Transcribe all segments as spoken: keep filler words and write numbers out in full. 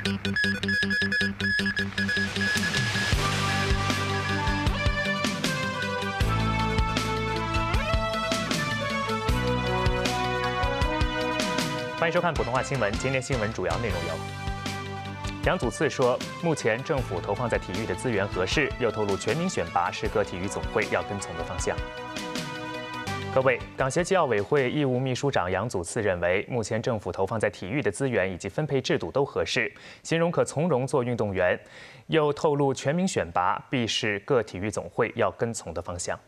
欢迎收看普通话新闻。今天新闻主要内容有：杨祖次说，目前政府投放在体育的资源合适，又透露全民选拔是各体育总会要跟从的方向。各位，港协暨奥委会义务秘书长杨祖次认为，目前政府投放在体育的资源以及分配制度都合适，形容可从容做运动员。又透露全民选拔必是各体育总会要跟从的方向。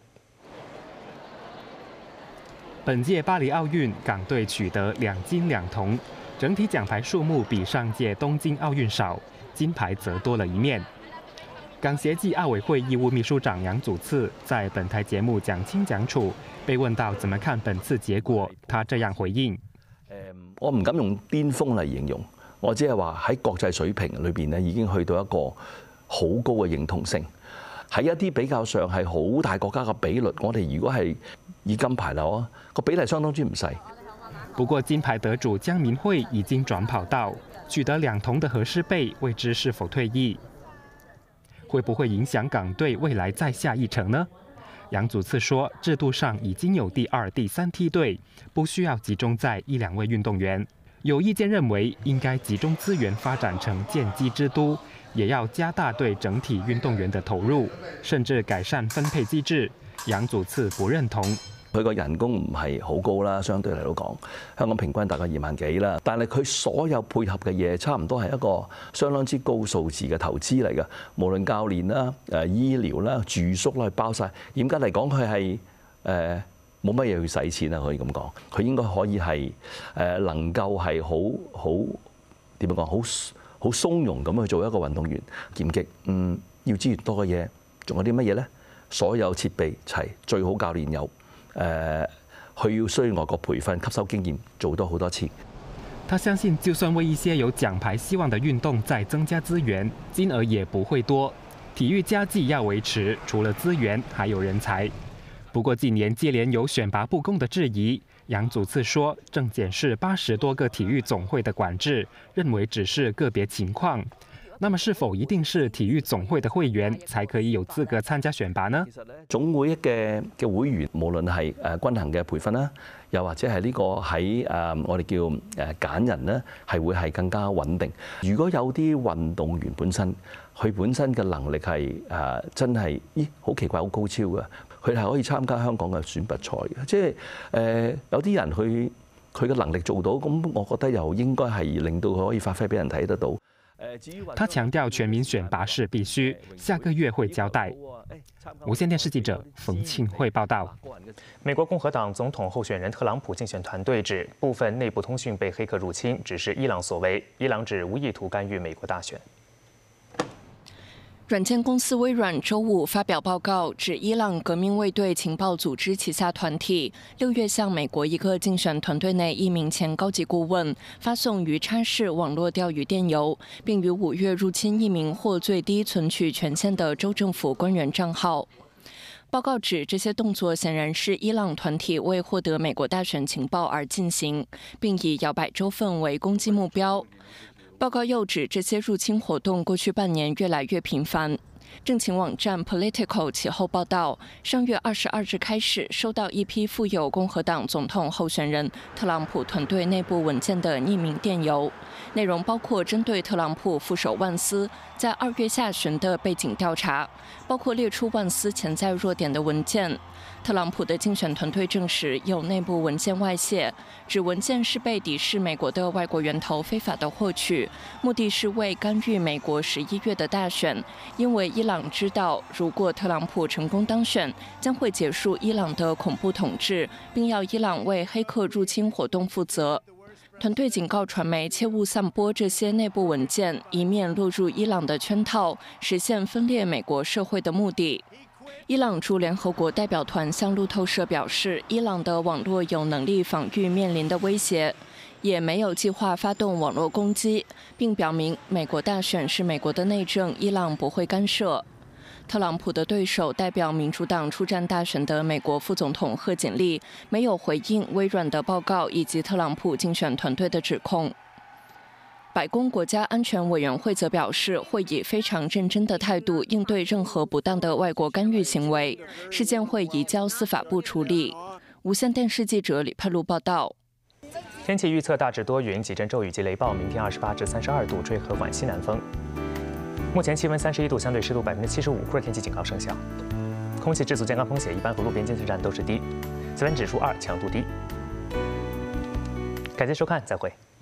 本届巴黎奥运，港队取得两金两铜，整体奖牌数目比上届东京奥运少，金牌则多了一面。港协暨奥委会义务秘书长杨祖次在本台节目讲清讲楚，被問到怎麼看本次結果，他這樣回應： 誒，我唔敢用巔峰嚟形容，我只係話喺國際水平裏邊咧，已經去到一個好高嘅認同性。 喺一啲比較上係好大國家嘅比率，我哋如果係以金牌嚟啊，個比例相當之唔細。 不過金牌得主江明慧已經轉跑道，取得兩銅的何詩蓓未知是否退役，會不會影響港隊未來再下一城呢？楊祖次說，制度上已經有第二、第三梯隊，不需要集中在一兩位運動員。有意見認為，應該集中資源發展成劍擊之都。 也要加大對整體運動員的投入，甚至改善分配機制。楊祖次不認同。 佢個人工唔係好高啦，相對嚟講，香港平均大概二萬幾啦。但係佢所有配合嘅嘢，差唔多係一個相當之高數字嘅投資嚟嘅。無論教練啦、誒醫療啦、住宿啦，包晒。嚴格嚟講，佢係誒冇乜嘢去使錢啊，可以咁講。佢應該可以係誒能夠係好好點樣講好。 好鬆容咁去做一個運動員，劍擊，嗯，要資源多嘅嘢，仲有啲乜嘢咧？所有設備齊，最好教練有，誒、呃，佢要需要外國培訓，吸收經驗，做多好多次。 他相信，就算為一些有獎牌希望的運動再增加資源，金額也不會多。體育家計要維持，除了資源，還有人才。不過近年接連有選拔不公的質疑。 楊祖次說，正檢視八十多個體育總會的管制，認為只是個別情況。那麼是否一定是體育總會的會員才可以有資格參加選拔呢？ 其實咧，總會嘅嘅會員，無論係誒均衡嘅培訓啦，又或者係呢個喺誒我哋叫誒揀人咧，係會係更加穩定。如果有啲運動員本身佢本身嘅能力係誒真係，咦好奇怪好高超嘅。 佢係可以參加香港嘅選拔賽嘅，即係誒有啲人佢佢嘅能力做到，咁我覺得又應該係令到佢可以發揮俾人睇得到。 他強調全民選拔是必須，下個月會交代。無線電視記者馮慶慧報道。 美國共和黨總統候選人特朗普競選團隊指，部分內部通訊被黑客入侵，只是伊朗所為。伊朗指無意圖干預美國大選。 軟件公司微軟周五發表報告，指伊朗革命衛隊情報組織旗下團體六月向美國一個競選團隊內一名前高級顧問發送魚叉式網絡釣魚電郵，並於五月入侵一名獲最低存取權限的州政府官員賬號。報告指，這些動作顯然是伊朗團體為獲得美國大選情報而進行，並以搖擺州份為攻擊目標。 報告又指，這些入侵活動過去半年越來越頻繁。政情網站 Politico 其後報道，上月二十二日開始收到一批附有共和黨總統候選人特朗普團隊內部文件的匿名電郵，內容包括針對特朗普副手萬斯在二月下旬的背景調查，包括列出萬斯潛在弱點的文件。 特朗普的競選團隊證實有內部文件外泄，指文件是被敵視美國的外國源頭非法的獲取，目的是為干預美國十一月的大選。因為伊朗知道，如果特朗普成功當選，將會結束伊朗的恐怖統治，並要伊朗為黑客入侵活動負責。團隊警告傳媒切勿散播這些內部文件，以免落入伊朗的圈套，實現分裂美國社會的目的。 伊朗駐聯合國代表團向路透社表示，伊朗的網絡有能力防禦面臨的威脅，也沒有計劃發動網絡攻擊，並表明美國大選是美國的內政，伊朗不會干涉。特朗普的對手代表民主黨出戰大選的美國副總統賀錦麗沒有回應微軟的報告以及特朗普競選團隊的指控。 白宫国家安全委员会则表示，会以非常认真的态度应对任何不当的外国干预行为，事件会移交司法部处理。无线电视记者李佩露报道。 天气预测大致多云，几阵骤雨及雷暴。明天二十八至三十二度，吹和缓西南风。目前气温三十一度，相对湿度百分之七十五，酷热天气警告生效。空气质素健康风险一般和路边监测站都是低，紫外线指数二，强度低。感谢收看，再会。